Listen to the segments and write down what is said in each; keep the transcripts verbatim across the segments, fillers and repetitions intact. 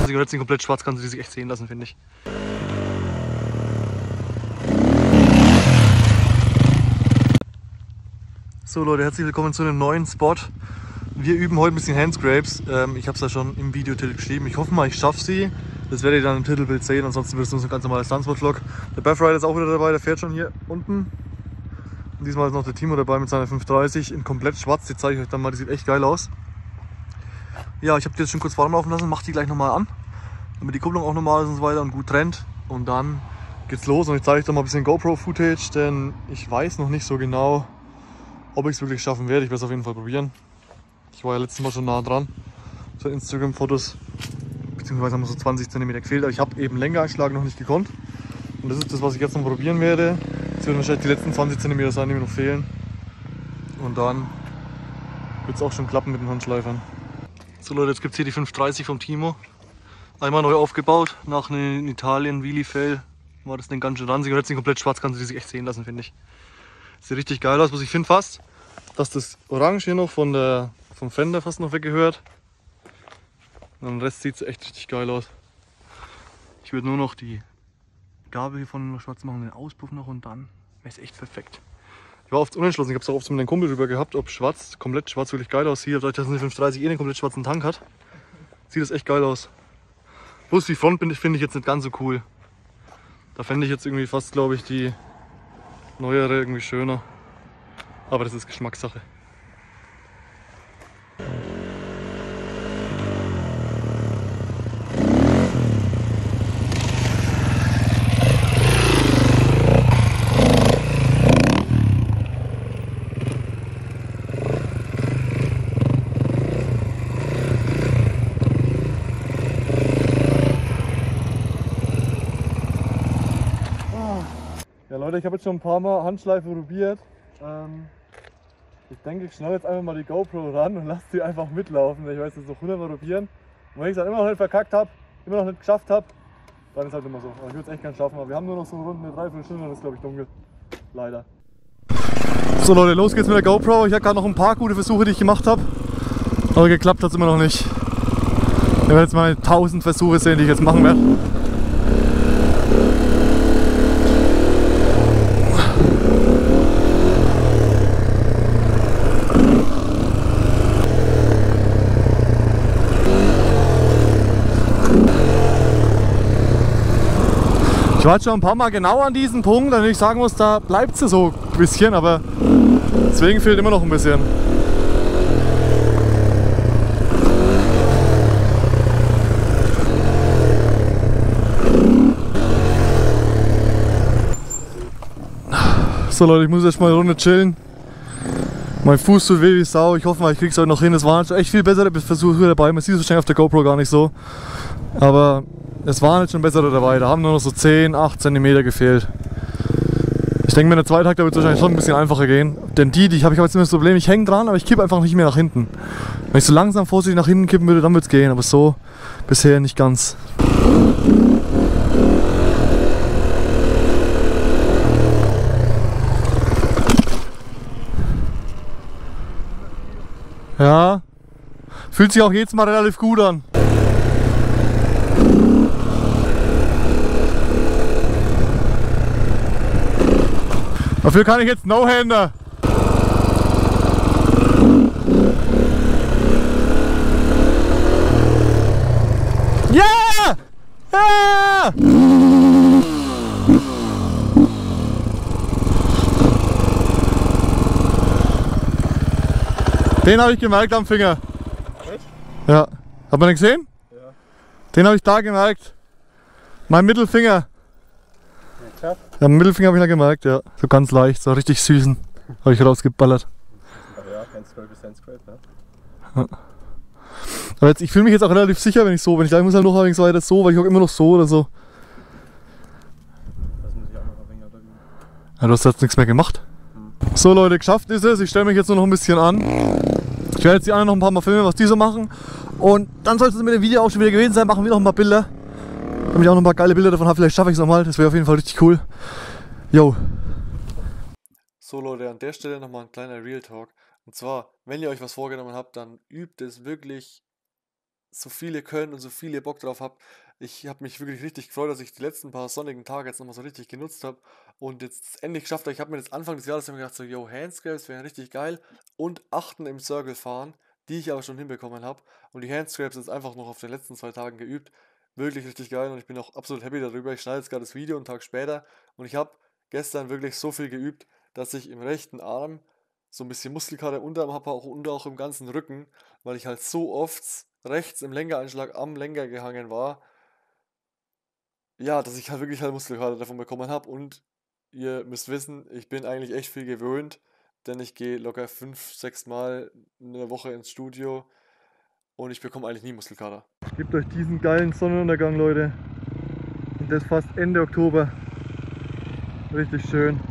ranzig und jetzt in komplett schwarz kannst du die sich echt sehen lassen, finde ich. So Leute, herzlich willkommen zu einem neuen Spot. Wir üben heute ein bisschen Handscrapes. Ähm, ich habe es ja schon im Videotitel geschrieben. Ich hoffe mal, ich schaffe sie. Das werdet ihr dann im Titelbild sehen. Ansonsten wird es nur so ein ganz normaler Stunspot-Vlog. Der Bath Rider ist auch wieder dabei, der fährt schon hier unten. Und diesmal ist noch der Timo dabei mit seiner fünf dreißig in komplett schwarz. Die zeige ich euch dann mal, die sieht echt geil aus. Ja, ich habe die jetzt schon kurz warm laufen lassen, mache die gleich nochmal an, damit die Kupplung auch normal ist und so weiter und gut trennt. Und dann geht's los und ich zeige euch dann mal ein bisschen GoPro-Footage, denn ich weiß noch nicht so genau, ob ich es wirklich schaffen werde. Ich werde es auf jeden Fall probieren. Ich war ja letztes Mal schon nah dran, so Instagram-Fotos, beziehungsweise haben so zwanzig Zentimeter gefehlt, aber ich habe eben Lenkereinschlag noch nicht gekonnt. Und das ist das, was ich jetzt noch probieren werde. Es werden wahrscheinlich die letzten zwanzig Zentimeter sein, die mir noch fehlen. Und dann wird es auch schon klappen mit den Handschleifern. So Leute, jetzt gibt es hier die fünf dreißig vom Timo. Einmal neu aufgebaut, nach einem Italien Wheelie Fail war das Ding ganz schön ranzig und jetzt in komplett schwarz kannst du die sich echt sehen lassen, finde ich. Sieht richtig geil aus, was ich finde fast, dass das Orange hier noch von der, vom Fender fast noch weggehört. Und den Rest sieht es echt richtig geil aus. Ich würde nur noch die Gabel hier von schwarz machen, den Auspuff noch und dann wäre es echt perfekt. Ich war oft unentschlossen, ich habe es auch oft mit meinem Kumpel drüber gehabt, ob schwarz, komplett schwarz wirklich geil aussieht. Dadurch, dass eine fünf dreißig eh einen komplett schwarzen Tank hat, sieht das echt geil aus. Bloß die Front finde ich jetzt nicht ganz so cool. Da fände ich jetzt irgendwie fast, glaube ich, die neuere irgendwie schöner. Aber das ist Geschmackssache. Ja Leute, ich habe jetzt schon ein paar Mal Handschleife probiert. Ähm, ich denke, ich schnalle jetzt einfach mal die GoPro ran und lasse sie einfach mitlaufen. Ich weiß, das noch hundert Mal probieren. Und wenn ich es dann immer noch nicht verkackt habe, immer noch nicht geschafft habe, dann ist halt immer so. Aber ich würde es echt gerne schaffen, aber wir haben nur noch so rund eine Dreiviertelstunde und das ist, glaube ich, dunkel. Leider. So Leute, los geht's mit der GoPro. Ich habe gerade noch ein paar gute Versuche, die ich gemacht habe. Aber geklappt hat es immer noch nicht. Ihr werdet jetzt mal tausend Versuche sehen, die ich jetzt machen werde. Ich war jetzt schon ein paar Mal genau an diesem Punkt, an dem ich sagen muss, da bleibt sie so ein bisschen, aber deswegen fehlt immer noch ein bisschen. So Leute, ich muss jetzt mal eine Runde chillen. Mein Fuß tut weh wie Sau, ich hoffe mal, ich krieg's heute noch hin. Es waren schon echt viel bessere Versuche dabei, man sieht es wahrscheinlich auf der GoPro gar nicht so. Aber es waren jetzt schon bessere dabei, da haben nur noch so zehn, acht Zentimeter gefehlt. Ich denke, mit der Zweitakter wird es wahrscheinlich schon ein bisschen einfacher gehen. Denn die, die ich habe ich hab jetzt immer das Problem, ich hänge dran, aber ich kippe einfach nicht mehr nach hinten. Wenn ich so langsam vorsichtig nach hinten kippen würde, dann wird es gehen, aber so bisher nicht ganz. Ja, fühlt sich auch jedes Mal relativ gut an. Dafür kann ich jetzt No-Hander. Ja! Ja! Den habe ich gemerkt am Finger. Echt? Ja. Hat man den gesehen? Ja. Den habe ich da gemerkt. Mein Mittelfinger. Ja, ja, den Mittelfinger habe ich da gemerkt, ja. So ganz leicht, so richtig süßen. Habe ich rausgeballert. Ja, kein zwölf Cent Scrape, ne? Ja. Aber jetzt, ich fühle mich jetzt auch relativ sicher, wenn ich so, wenn ich gleich muss halt noch so weiter so, weil ich auch immer noch so oder so. Das muss ich auch noch ein wenig üben. Ja, du hast jetzt nichts mehr gemacht. Hm. So Leute, geschafft ist es. Ich stelle mich jetzt nur noch ein bisschen an. Ich werde jetzt die anderen noch ein paar Mal filmen, was die so machen. Und dann soll es mit dem Video auch schon wieder gewesen sein. Machen wir noch ein paar Bilder. Damit ich auch noch ein paar geile Bilder davon habe. Vielleicht schaffe ich es nochmal. Das wäre auf jeden Fall richtig cool. Jo. So Leute, an der Stelle nochmal ein kleiner Real Talk. Und zwar, wenn ihr euch was vorgenommen habt, dann übt es wirklich so viele können und so viele Bock drauf habt. Ich habe mich wirklich richtig gefreut, dass ich die letzten paar sonnigen Tage jetzt nochmal so richtig genutzt habe und jetzt endlich geschafft habe. Ich habe mir jetzt Anfang des Jahres immer gedacht, so, yo, Handscrapes wären richtig geil und achten im Circle fahren, die ich aber schon hinbekommen habe. Und die Handscrapes ist einfach noch auf den letzten zwei Tagen geübt. Wirklich richtig geil und ich bin auch absolut happy darüber. Ich schneide jetzt gerade das Video einen Tag später und ich habe gestern wirklich so viel geübt, dass ich im rechten Arm so ein bisschen Muskelkater im Unterarm habe auch und auch im ganzen Rücken, weil ich halt so oft rechts im Lenkereinschlag am Lenker gehangen war, ja, dass ich halt wirklich halt Muskelkater davon bekommen habe und ihr müsst wissen, ich bin eigentlich echt viel gewöhnt, denn ich gehe locker fünf, sechs Mal in der Woche ins Studio und ich bekomme eigentlich nie Muskelkater. Gebt euch diesen geilen Sonnenuntergang, Leute. Und das fast Ende Oktober. Richtig schön.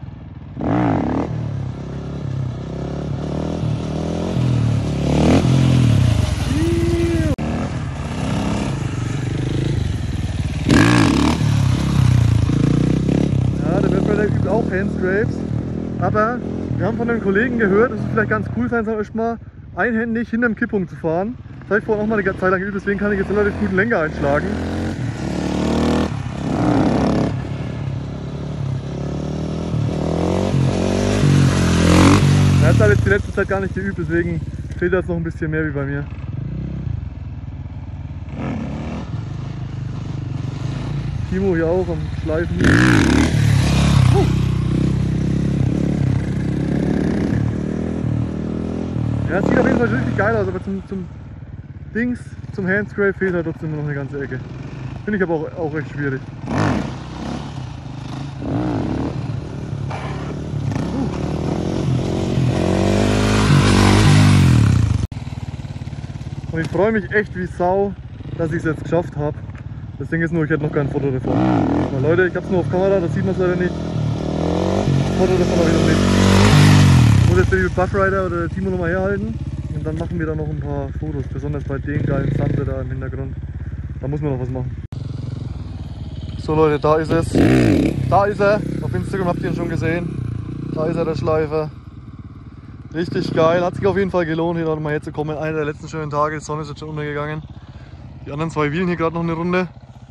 Auch Handscrapes, aber wir haben von einem Kollegen gehört, dass es vielleicht ganz cool sein soll, erstmal einhändig hinterm Kipppunkt zu fahren. Das habe ich vorhin auch mal eine Zeit lang geübt, deswegen kann ich jetzt relativ guten Lenker einschlagen. Er hat halt jetzt die letzte Zeit gar nicht geübt, deswegen fehlt das noch ein bisschen mehr wie bei mir. Timo hier auch am Schleifen. Ja, es sieht auf jeden Fall richtig geil aus, aber zum, zum Dings, zum Handscrape fehlt halt trotzdem noch eine ganze Ecke. Finde ich aber auch, auch recht schwierig. Und ich freue mich echt wie Sau, dass ich es jetzt geschafft habe. Das Ding ist nur, ich hätte noch kein Foto davon. Aber Leute, ich habe es nur auf Kamera, das sieht man es leider nicht. Das Foto davon habe ich noch nicht. Ich muss jetzt den Buffrider oder der Timo nochmal herhalten und dann machen wir da noch ein paar Fotos, besonders bei den geilen Sunset da im Hintergrund. Da muss man noch was machen. So Leute, da ist es. Da ist er. Auf Instagram habt ihr ihn schon gesehen. Da ist er, der Schleifer. Richtig geil. Hat sich auf jeden Fall gelohnt, hier nochmal herzukommen. Einer der letzten schönen Tage. Die Sonne ist jetzt schon untergegangen. Die anderen zwei wheelen hier gerade noch eine Runde.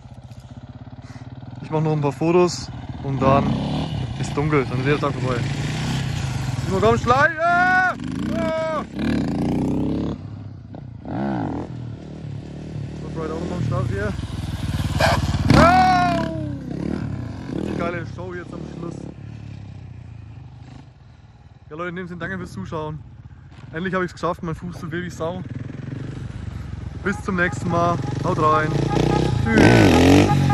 Ich mache noch ein paar Fotos und dann ist es dunkel. Dann ist der Tag vorbei. Timo, komm, Schleife! Oh! Buffrider auch nochmal am Start hier. Oh! Richtig geile Show jetzt am Schluss. Ja Leute, in dem Sinne, danke fürs Zuschauen. Endlich habe ich es geschafft, mein Fuß tut weh wie Sau. Bis zum nächsten Mal. Haut rein. Tschüss.